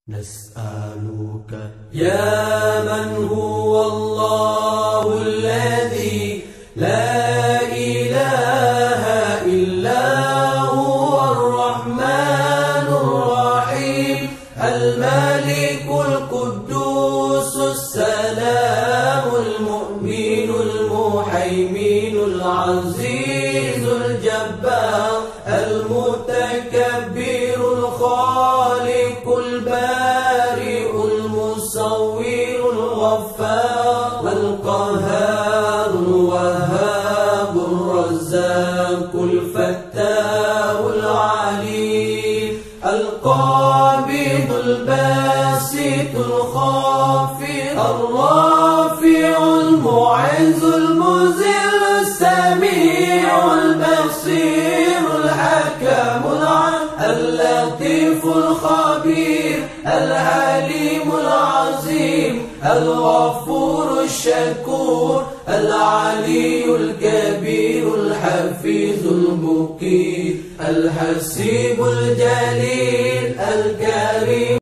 نسألك يا من هو الله الذي لا إله إلا هو الرحمن الرحيم الملك القدوس السلام المؤمن المهيمن العزيز الجبار المتكبر الخالق البارئ المصور الغفار القهار الوهاب الرزاق الفتاح العليم القابض الباسط الخافض الرافع المعز المذل السميع البصير الحكم اللطيف الخبير الحليم العظيم الغفور الشكور العلي الكبير الحفيظ المقيت الحسيب الجليل الكريم